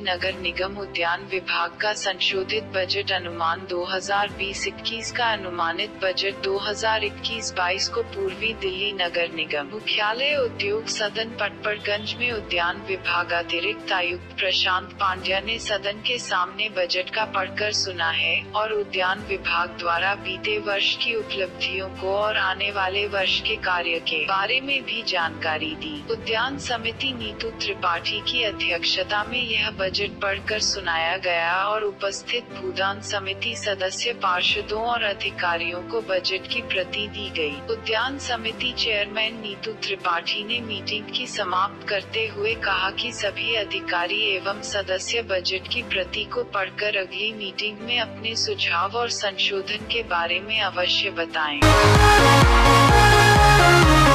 नगर निगम उद्यान विभाग का संशोधित बजट अनुमान 2020-21 का अनुमानित बजट 2021-22 को पूर्वी दिल्ली नगर निगम मुख्यालय उद्योग सदन पटपड़गंज में उद्यान विभाग अतिरिक्त आयुक्त प्रशांत पांड्या ने सदन के सामने बजट का पढ़कर सुना है और उद्यान विभाग द्वारा बीते वर्ष की उपलब्धियों को और आने वाले वर्ष के कार्य के बारे में भी जानकारी दी। उद्यान समिति नीतू त्रिपाठी की अध्यक्षता में यह बजट पढ़कर सुनाया गया और उपस्थित भूदान समिति सदस्य पार्षदों और अधिकारियों को बजट की प्रति दी गई। उद्यान समिति चेयरमैन नीतू त्रिपाठी ने मीटिंग की समाप्त करते हुए कहा कि सभी अधिकारी एवं सदस्य बजट की प्रति को पढ़कर अगली मीटिंग में अपने सुझाव और संशोधन के बारे में अवश्य बताएं।